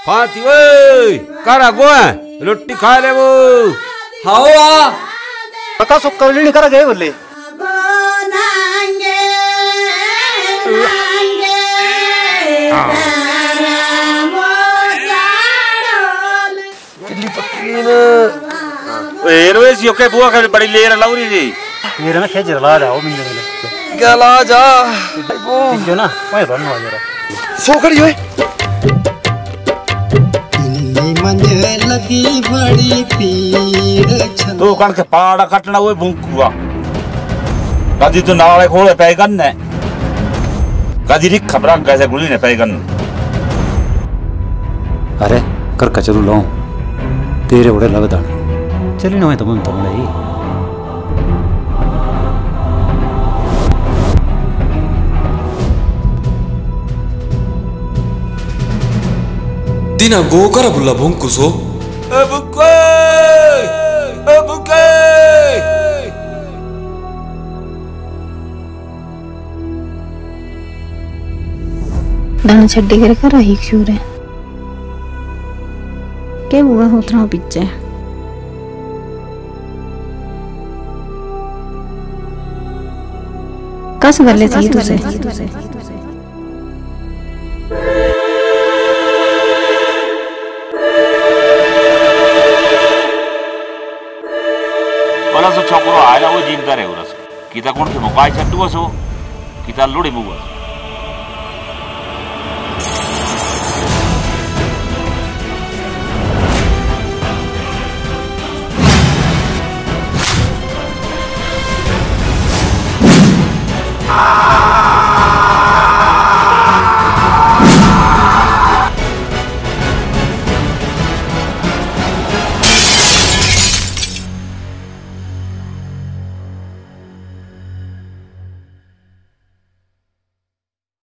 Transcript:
फाती वो करा गो रोटी खा ले वो हाओ आ पका सुक्का नहीं करा गए बोले एयरवेज यो के बुआ का बड़ी लेर लाउरी जी मेरे में खेज ला जाओ मिल ले क्या ला जा वो जो ना मैं रन हो जरा सो करियो मंजे लगी बड़ी पीड़ तो कण के पाड़ा कटना वो भूखुआ कदी तो नाले खोले पैगन ने कदी री खबरा कैसे गुली ने पैगन अरे कर कचरू लो तेरे बड़े लगदा चली ना तुम नहीं दिना गो कर बुला भुंकुसो अबुके अबुके दाना छड्डी करे कर रही क्यों रे क्या हुआ होता पीछे कस गले थी तुझे वाला सो छोकरो आया वो जिंदा रहे उरस किता कोण के मुकाई छड्डू सो किता लोड़ी मुवा